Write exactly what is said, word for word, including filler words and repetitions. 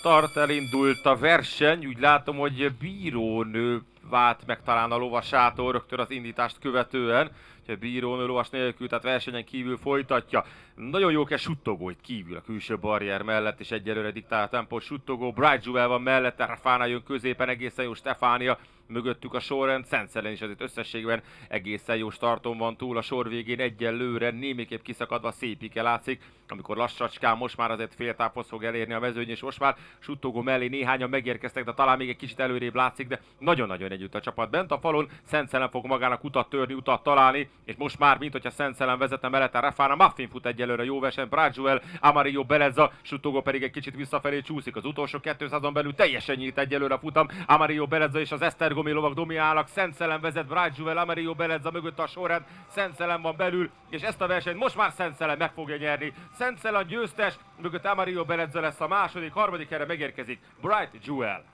start, elindult a verseny, úgy látom, hogy bírónő vált meg talán a lovasától rögtön az indítást követően. Úgyhogy bírónő lovas nélkül, tehát versenyen kívül folytatja. Nagyon jó kell suttogó itt kívül a külső barrier mellett, és egyelőre diktál a tempót suttogó. Bright Jewel van mellette, Rafana jön középen, egészen jó Stefania. Mögöttük a sorrend, Szentszelen is azért összességben egészen jó starton van túl, a sor végén egyelőre némiképp kiszakadva Szépike látszik, amikor lassacskán most már azért féltáphoz fog elérni a mezőny, és most már suttogó mellé néhányan megérkeztek, de talán még egy kicsit előrébb látszik, de nagyon-nagyon együtt a csapat bent a falon. Szentszelen fog magának utat törni, utat találni, és most már, mint hogyha Szentszelen vezette mellette Rafana, Muffin fut egyelőre jó verseny, Bright Jewel, Amarillo Belezza, suttogó pedig egy kicsit visszafelé csúszik, az utolsó kétszázon belül teljesen nyílt egyelőre a futam, Amarillo Belezza és az Esztergomi lovak dominálnak, Szentszelen vezet, Bright Jewel, Amarillo Belezza mögött a sorrend, Szentszelen van belül, és ezt a versenyt most már Szentszelen meg fogja nyerni. Szentszelen győztes, mögött Amarillo Belezza lesz a második, harmadik erre megérkezik Bright Jewel.